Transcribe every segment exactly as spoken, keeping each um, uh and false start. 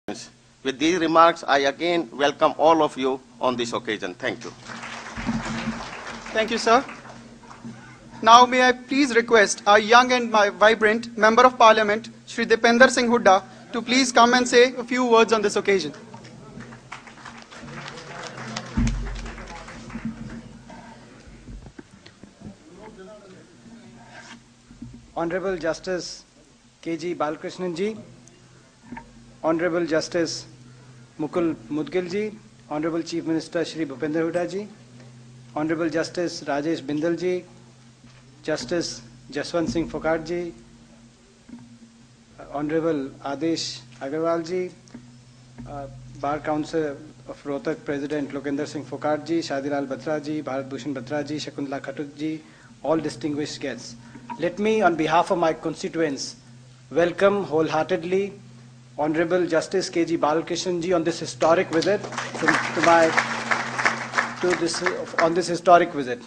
With these remarks, I again welcome all of you on this occasion. Thank you. Thank you, sir. Now may I please request our young and vibrant Member of Parliament, Shri Dipender Singh Hooda, to please come and say a few words on this occasion. Honorable Justice K G Balakrishnan ji, Honorable Justice Mukul Mudgil ji, Honorable Chief Minister Shri Bhupender Hooda ji, Honorable Justice Rajesh Bindal ji, Justice Jaswant Singh Phokat ji, Honorable Adesh Agarwal ji, uh, Bar Council of Rohtak President Lokinder Singh Phokat ji, Shadilal Batra ji, Bharat Bhushan Batra ji, Shakuntala Khatut ji, all distinguished guests. Let me, on behalf of my constituents, welcome wholeheartedly Honorable Justice K G Balakrishnan ji on this historic visit to, to my to this on this historic visit.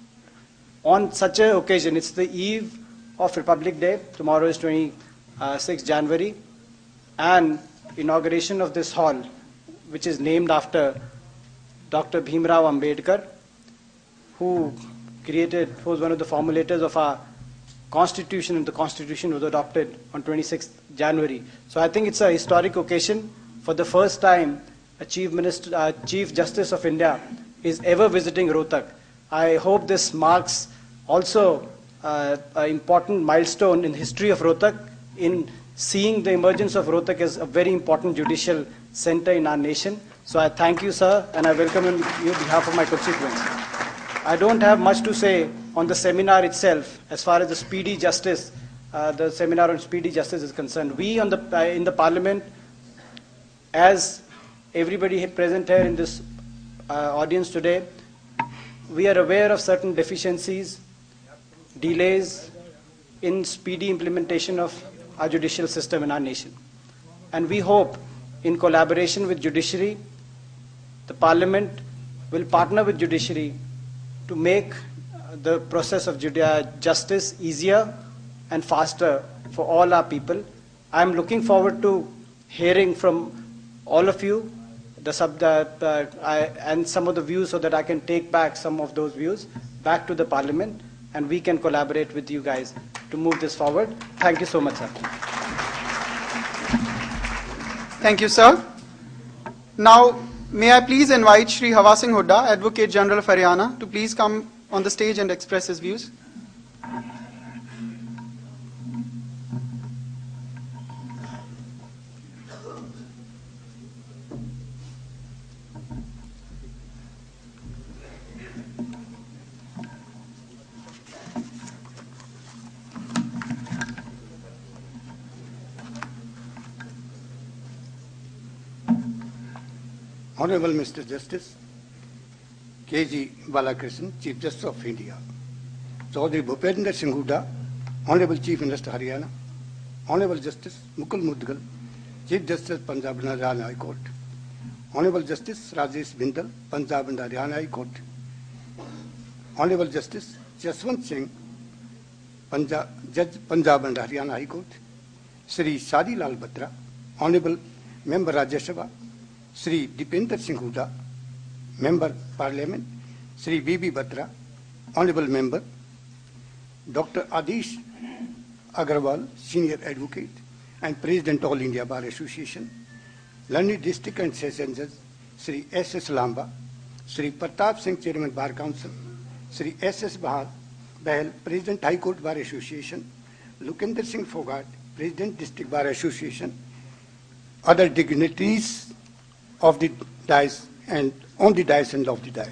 On such an occasion, it's the eve of Republic Day. Tomorrow is twenty-sixth January, and inauguration of this hall, which is named after Doctor Bhimrao Ambedkar, who created, who was one of the formulators of our Constitution, and the Constitution was adopted on twenty-sixth January. So I think it's a historic occasion. For the first time, a Chief Minister, uh, Chief Justice of India is ever visiting Rohtak. I hope this marks also uh, an important milestone in the history of Rohtak, in seeing the emergence of Rohtak as a very important judicial center in our nation. So I thank you, sir, and I welcome you on behalf of my constituents. I don't have much to say on the seminar itself as far as the speedy justice, uh, the seminar on speedy justice is concerned. We on the, uh, in the Parliament, as everybody present here in this uh, audience today, we are aware of certain deficiencies, delays in speedy implementation of our judicial system in our nation. And we hope, in collaboration with judiciary, the Parliament will partner with judiciary to make the process of justice easier and faster for all our people. I am looking forward to hearing from all of you the sub, the, uh, I, and some of the views, so that I can take back some of those views back to the Parliament, and we can collaborate with you guys to move this forward. Thank you so much, sir. Thank you, sir. Now, may I please invite Shri Hawa Singh Hooda, Advocate General of Haryana, to please come on the stage and express his views. Honorable Mister Justice K G Balakrishnan, Chief Justice of India, Chaudhry Bhupender Singh Hooda, Honorable Chief Minister Haryana, Honorable Justice Mukul Mudgal, Chief Justice Punjab and Haryana High Court, Honorable Justice Rajesh Bindal, Punjab and Haryana High Court, Honorable Justice Jaswant Singh, Punjab, Judge Punjab and Haryana High Court, Sri Shadilal Batra, Honorable Member Rajya Sabha, Sri Dipender Singh Hooda, Member Parliament, Sri B B Batra, Honorable Member, Doctor Adesh Agarwal, Senior Advocate and President All India Bar Association, Learned District and Session Judge, Sri S S Lamba, Sri Pratap Singh, Chairman Bar Council, Sri S S Bahal, Bahal, President High Court Bar Association, Lokinder Singh Phokat, President District Bar Association, other dignitaries of the dais and on the dais and of the dais.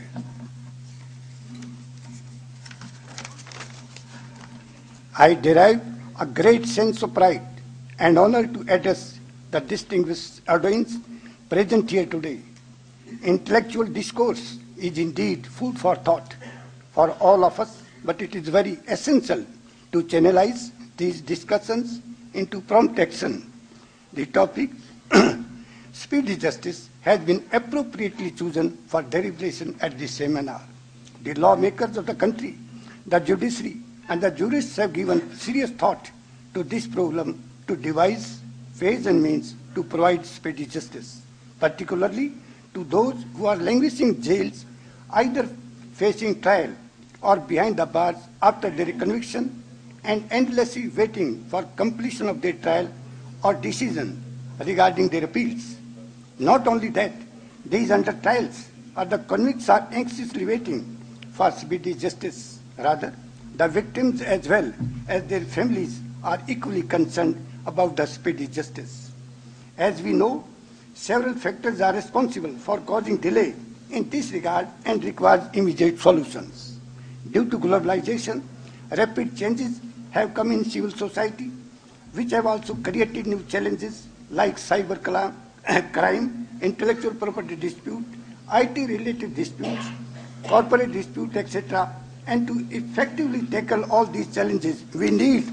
I derive a great sense of pride and honor to address the distinguished audience present here today. Intellectual discourse is indeed food for thought for all of us, but it is very essential to channelize these discussions into prompt action. The topic, speedy justice, has been appropriately chosen for deliberation at this seminar. The lawmakers of the country, the judiciary, and the jurists have given serious thought to this problem to devise ways and means to provide speedy justice, particularly to those who are languishing in jails, either facing trial or behind the bars after their conviction and endlessly waiting for completion of their trial or decision regarding their appeals. Not only that, these under trials or the convicts are anxiously waiting for speedy justice. Rather, the victims as well as their families are equally concerned about the speedy justice. As we know, several factors are responsible for causing delay in this regard and requires immediate solutions. Due to globalization, rapid changes have come in civil society, which have also created new challenges like cyber crime, intellectual property dispute, I T-related disputes, corporate disputes, et cetera. And to effectively tackle all these challenges, we need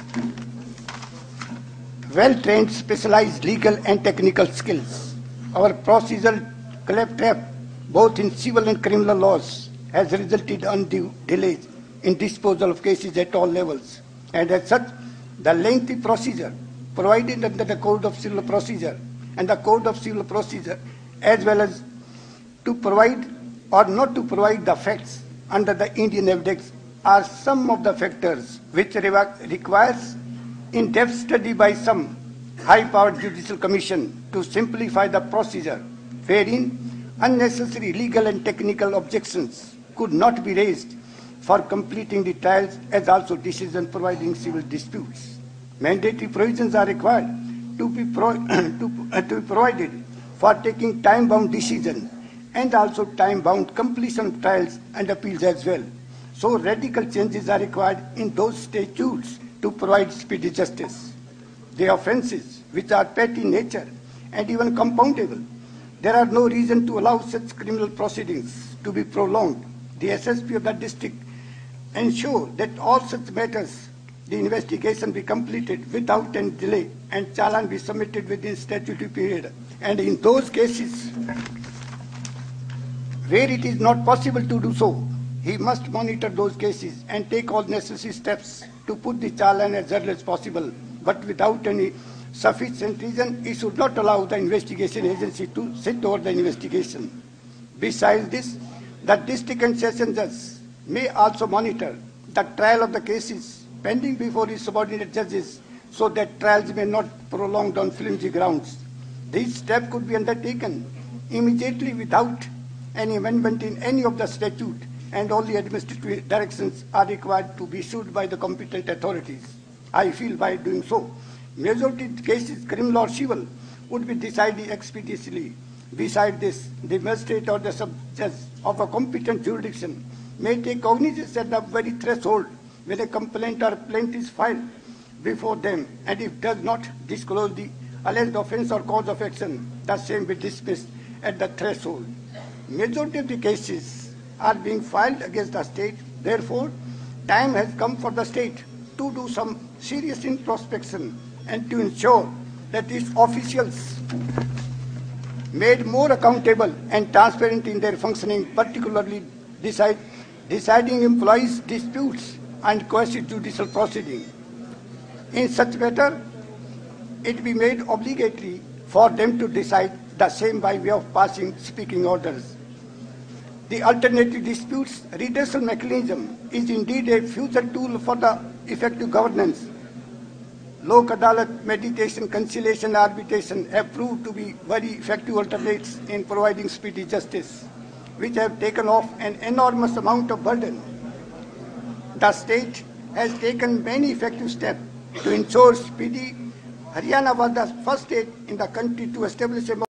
well-trained, specialized legal and technical skills. Our procedural claptrap, both in civil and criminal laws, has resulted in undue delays in disposal of cases at all levels. And as such, the lengthy procedure provided under the Code of Civil Procedure and the Code of Civil Procedure, as well as to provide or not to provide the facts under the Indian Evidence, are some of the factors which requires in-depth study by some high-powered judicial commission to simplify the procedure, wherein unnecessary legal and technical objections could not be raised for completing the trials, as also decision providing civil disputes. Mandatory provisions are required to be, pro to, uh, to be provided for taking time-bound decisions and also time-bound completion of trials and appeals as well. So radical changes are required in those statutes to provide speedy justice. The offences, which are petty in nature and even compoundable, there are no reason to allow such criminal proceedings to be prolonged. The S S P of the district ensure that all such matters, the investigation be completed without any delay and challan be submitted within statutory period. And in those cases where it is not possible to do so, he must monitor those cases and take all necessary steps to put the challan as early as possible, but without any sufficient reason, he should not allow the investigation agency to sit over the investigation. Besides this, the district and session judge may also monitor the trial of the cases pending before his subordinate judges so that trials may not prolonged on flimsy grounds. This step could be undertaken immediately without any amendment in any of the statute, and only administrative directions are required to be issued by the competent authorities. I feel by doing so, majority of cases, criminal or civil, would be decided expeditiously. Besides this, the magistrate or the sub-judge of a competent jurisdiction may take cognizance at the very threshold when a complaint or plaint is filed before them, and if does not disclose the alleged offence or cause of action, the same be dismissed at the threshold. Majority of the cases are being filed against the state. Therefore, time has come for the state to do some serious introspection and to ensure that its officials made more accountable and transparent in their functioning, particularly decide, deciding employees' disputes and quasi-judicial proceedings. In such matter, it be made obligatory for them to decide the same by way of passing speaking orders. The alternative disputes redressal mechanism is indeed a future tool for the effective governance. Lok Adalat, mediation, conciliation, arbitration have proved to be very effective alternatives in providing speedy justice, which have taken off an enormous amount of burden. The state has taken many effective steps to ensure speedy. Haryana was the first state in the country to establish a